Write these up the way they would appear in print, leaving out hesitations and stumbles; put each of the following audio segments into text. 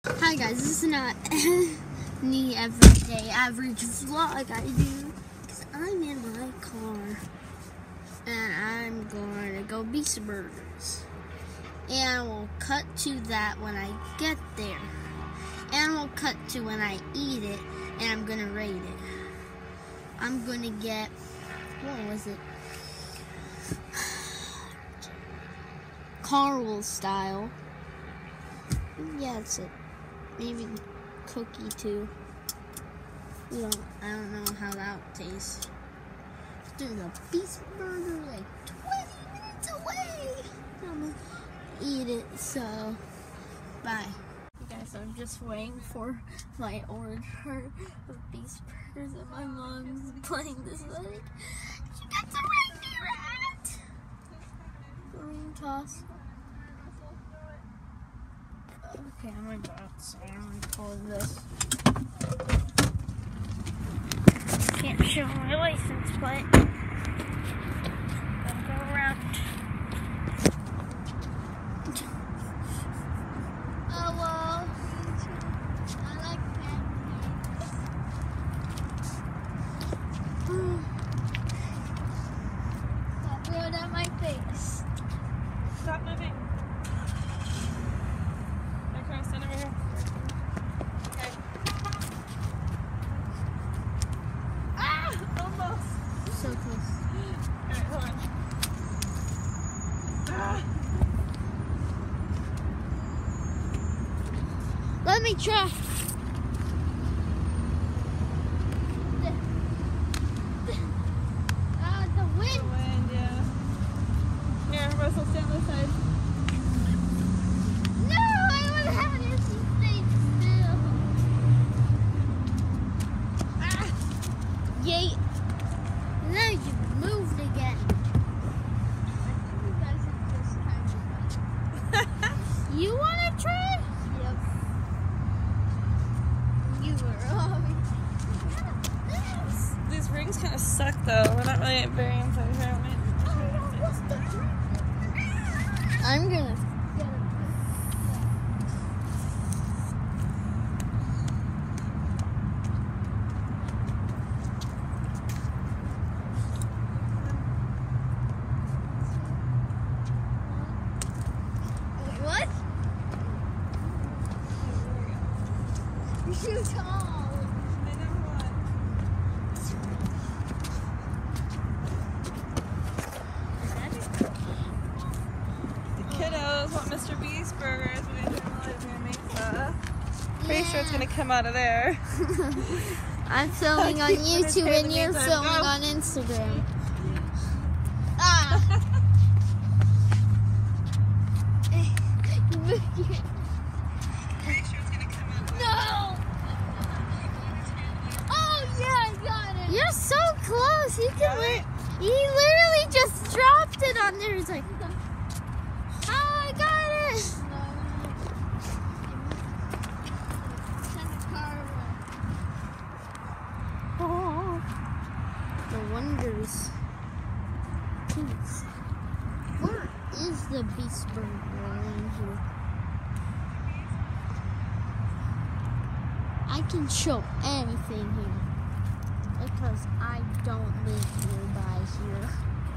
Hi guys, this is not any everyday average vlog I do, because I'm in my car and I'm going to go Beast Burgers, and we'll cut to that when I get there, and we'll cut to when I eat it, and I'm going to rate it. I'm going to get, what was it? Caramel style. Yeah, that's it. Maybe cookie too. I don't know how that tastes. There's a Beast Burger like 20 minutes away. I'm gonna eat it, so bye. You guys, I'm just waiting for my order of Beast Burgers, and my mom's playing this like, she got some reindeer at green toss. Okay, I'm gonna go outside. I'm gonna close this. Can't show my license plate. Gotta go around. Oh well. I like pancakes. Stop blowing out my face. Stop moving. Stand over here. Okay. Ah! Almost. So close. Alright, hold on. Ah. Let me try. The wind. The wind, yeah. Here, Russell, stand on this side. Yay! Now you moved again. You wanna try? Yep. You were These rings kind of suck though. We're not really very inside here. I'm gonna. What? You're too tall. I know what. The kiddos want Mr. Beast Burgers. We didn't realize we were Mesa. Pretty sure it's gonna come out of there. I'm filming on YouTube and you're filming on Instagram. Ah! No! Oh yeah, I got it. You're so close. He literally just dropped it on there. He's like, oh, I got it. Oh, the wonders. Please. Where is the Beast Burger in here? I can show anything here because I don't live nearby here.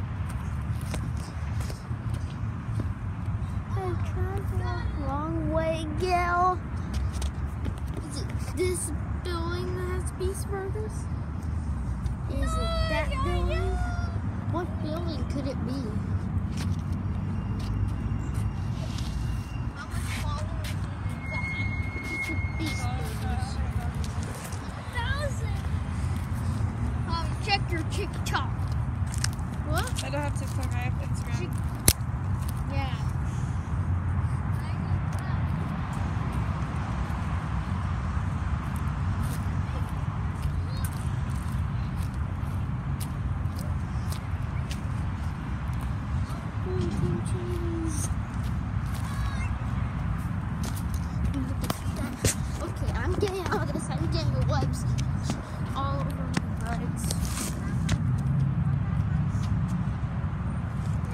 I traveled a long way, Gail. Is it this building that has Beast Burgers? Is it that building? What building could it be? Beast Burgers. 1,000. Check your TikTok. What? I don't have TikTok, I have Instagram. Yeah. Okay, I'm getting out of this. I'm getting the webs all over my legs.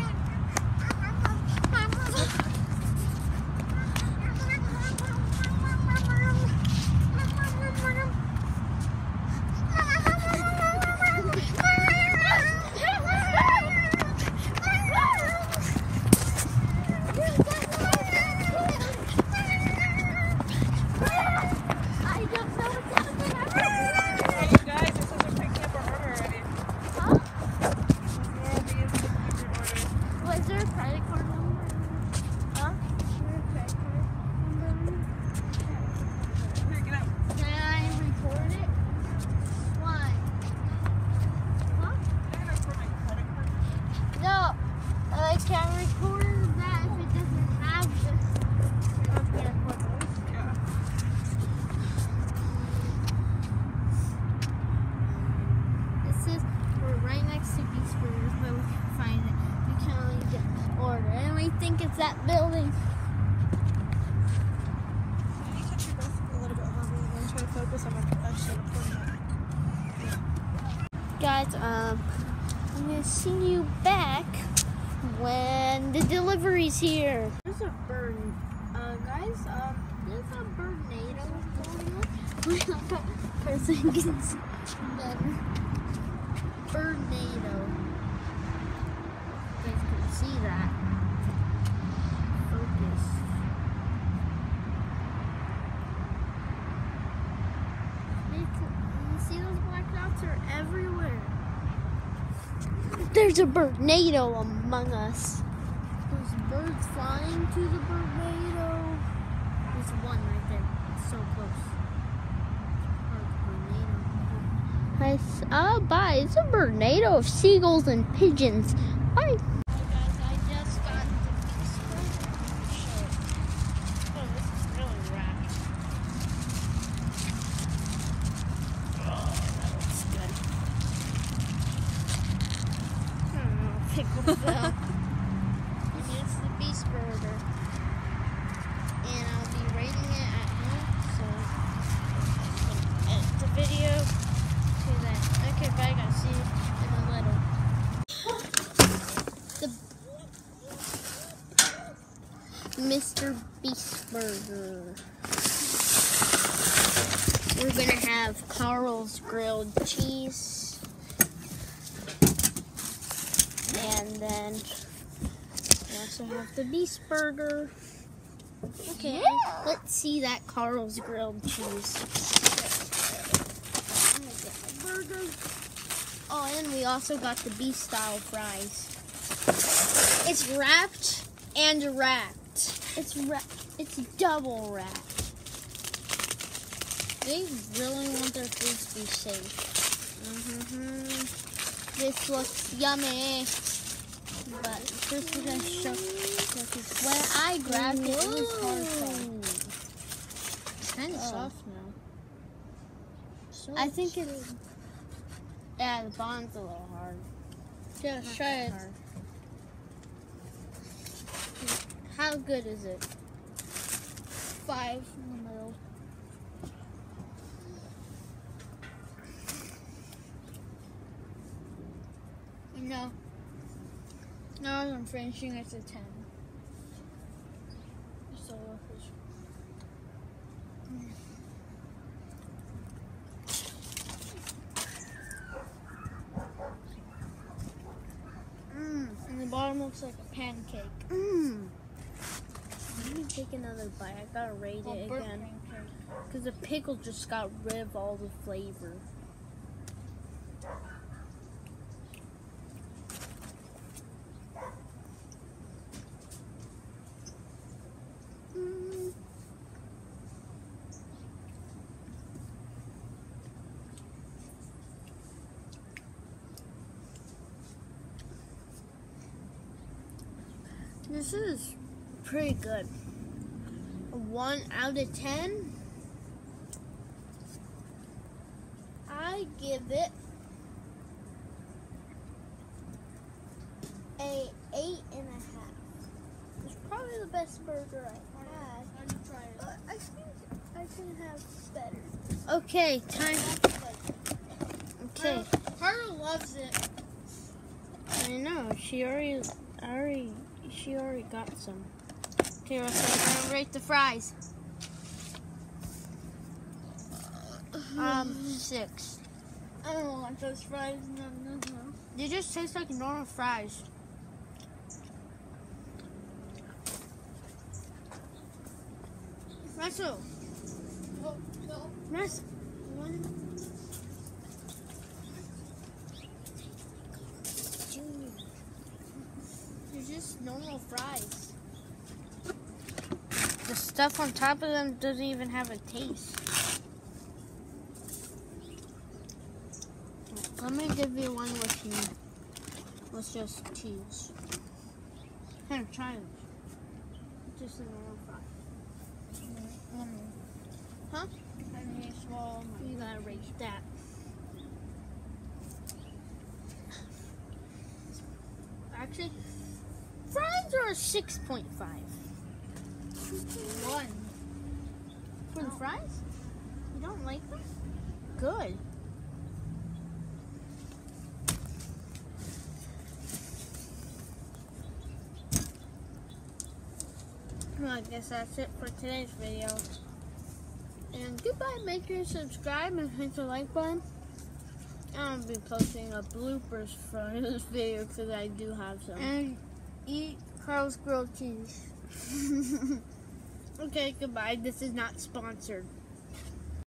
It's that building. Can you catch your breath a little bit harder and then try to focus on my actually recording it? Guys, I'm gonna see you back when the delivery's here. There's a bird. Guys, there's a birdnado going on. Person can see better. Birdnado. You guys can see that. Focus. You see those black dots are everywhere. There's a birdnado among us. There's birds flying to the birdnado. There's one right there. It's so close. Bye. It's a birdnado of seagulls and pigeons. Bye. Guys, I just got the beast show. Oh, this is really wrapped. Oh, that looks good. I don't know, pickle fell. And it's the Beast Burger. And I'll be rating it at home, so edit the video. Okay, bye guys. See you in a little. The Mr. Beast Burger. We're gonna have Carl's grilled cheese, and then we also have the Beast Burger. Okay, let's see that Carl's grilled cheese. Burger. Oh, and we also got the beef style fries. It's wrapped and wrapped. It's double wrapped. They really want their foods to be safe. This looks yummy. But first we're gonna show. When I grabbed it, it was hard. It's kind of soft now. So I think it is. Yeah, the bottom's a little hard. Yeah, try it. How good is it? 5 in the middle. No, I'm finishing it at 10. So and the bottom looks like a pancake. Let me take another bite. I gotta rate it again. Because the pickle just got rid of all the flavor. This is pretty good. A 1 out of 10. I give it a 8.5. It's probably the best burger I've had. How do you try it? But I think I can have better. Okay, time. Okay. Carla loves it. I know. She already got some. Okay, we're gonna rate the fries. 6. I don't like those fries. No. They just taste like normal fries. Russell. Russell. They're just normal fries. The stuff on top of them doesn't even have a taste. Let me give you one with just cheese. Here, try it. Just a normal fry. Huh? You gotta rate that. Actually, fries or a 6.5? 1. For the fries? You don't like them? Good. Well, I guess that's it for today's video. And goodbye. Make sure to subscribe and hit the like button. I'm going to be posting a bloopers from this video because I do have some. And eat Carl's grilled cheese. Okay, goodbye. This is not sponsored.